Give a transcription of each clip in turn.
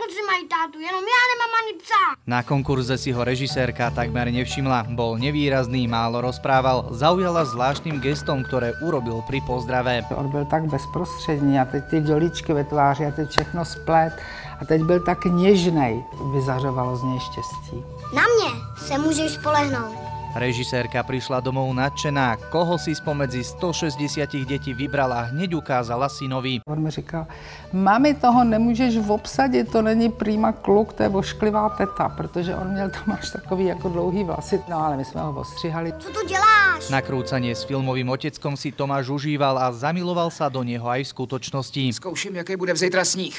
kluci mají tátu, jenom já nemám ani psa. Na konkurze si ho režisérka takmer nevšimla. Bol nevýrazný, málo rozprával, zaujala zvláštnym gestom, ktoré urobil pri pozdrave. On byl tak bezprostřední a teď ty dolíčky ve tváři a teď všechno splet a teď byl tak něžnej. Vyzařovalo z něj štěstí. Na mě se můžeš spolehnout. Režisérka prišla domov nadšená. Koho si spomedzi 160 detí vybrala, hneď ukázala synovi. On mi říkal, mami, toho nemůžeš obsadit, to není prýma kluk, to je vošklivá teta, protože on měl tam až takový jako dlouhý vlasy. No ale my jsme ho ostřihali. Co tu děláš? Nakrúcanie s filmovým oteckom si Tomáš užíval a zamiloval sa do neho aj v skutočnosti. Zkouším, jaký bude zítra sníh.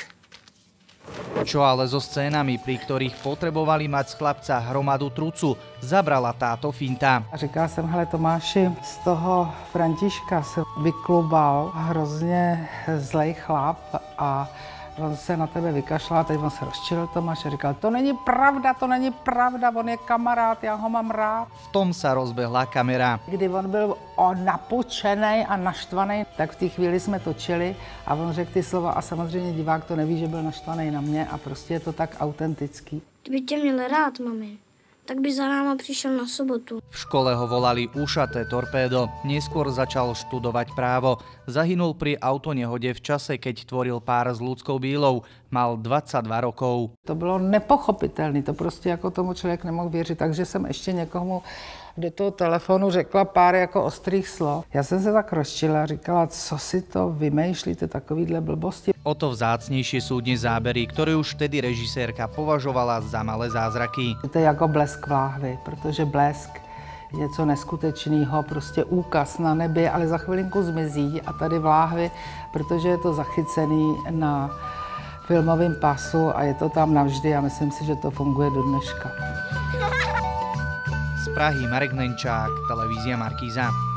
Čo ale so scénami, pri ktorých potrebovali mať z chlapca hromadu trucu, zabrala táto finta. A říkal jsem, hele Tomáši, z toho Františka se vyklubal hrozně zlej chlap a on se na tebe vykašlal, teď on se rozčilil Tomáš a říkal, to není pravda, on je kamarád, já ho mám rád. V tom sa rozbehla kamera. Kdy on byl napučenej a naštvaný, tak v té chvíli jsme točili a on řekl ty slova a samozřejmě divák to neví, že byl naštvaný na mě a prostě je to tak autentický. Kdyby tě měl rád, mami, tak by za náma přišel na sobotu. V škole ho volali ušaté torpédo. Neskôr začal študovať právo. Zahynul pri autonehode v čase, keď tvoril pár s Ľudskou Bílou. Mal 22 rokov. To bylo nepochopitelné, to prostě jako tomu člověk nemohl věřit, takže jsem ještě někomu do toho telefonu řekla pár jako ostrých slov. Já jsem se tak rozčila a říkala, co si to vymýšlíte, takovýhle blbosti. O to vzácnejšie sú dnes zábery, ktoré už vtedy režisérka považovala za malé zázraky. To je jako blesk vláhvy, protože blesk je něco neskutečného, prostě úkaz na nebi, ale za chvilinku zmizí a tady vláhvy, protože je to zachycený na filmovém pasu a je to tam navždy a myslím si, že to funguje do dneška. Z Prahy Marek Nenčák, televízia Markíza.